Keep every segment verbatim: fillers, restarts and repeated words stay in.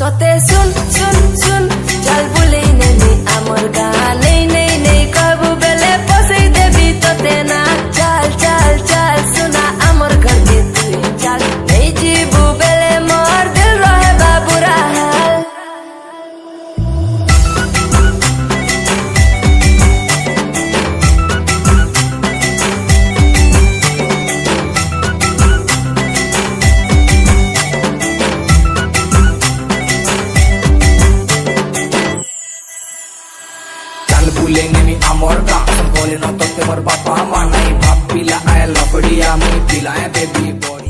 सते सुन सुन सुन चल बुले नहीं आमर गाने नहीं नहीं कबू बेले पसे देवी तते ना चल चल चल सुना आमर घर के तू चल नहीं जीबू बेले मोर दिल रहे बाबूरा हाल बुलेंगे मी आमोर का बोले ना तो तेमर पापा माना ही बाप पिला आया लपड़िया मुझे पिलाए बेबी बॉडी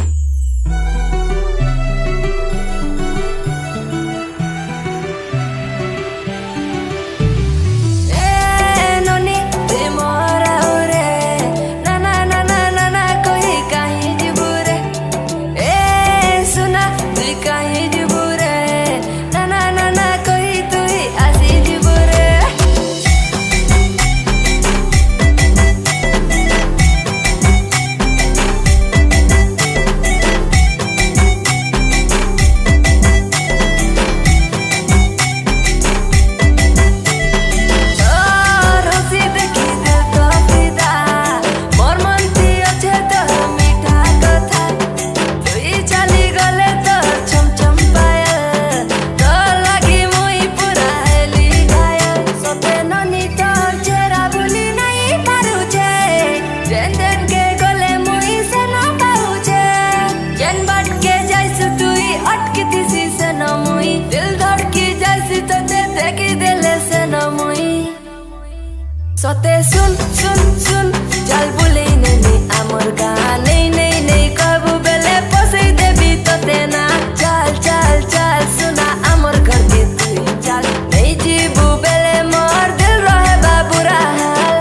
सते सुन सुन सुन चल बुले नहीं आमर गाने नहीं नहीं कबू बेले पसे देवी तते ना चल चल चल सुना आमर घर के तू चल नहीं जीबू बेले मोर दिल रहे बाबूरा हाल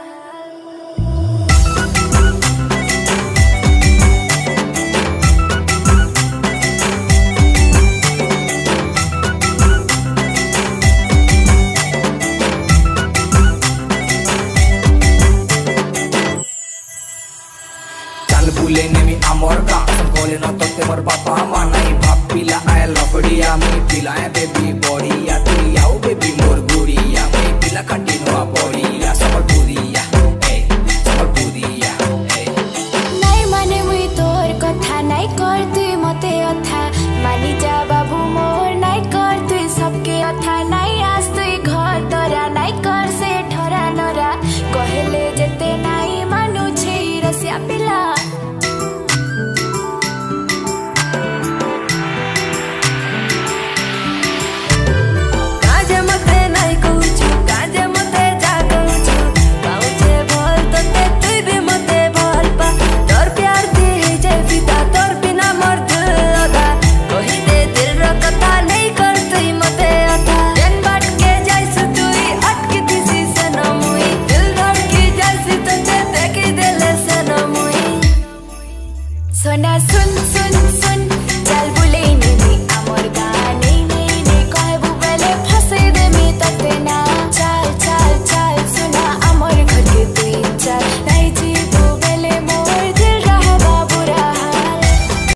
बुलेंगे मी आमोर का बोले ना तो तेमर पापा माना ही बाप पिला आया लपड़िया मुझे पिलाए बेबी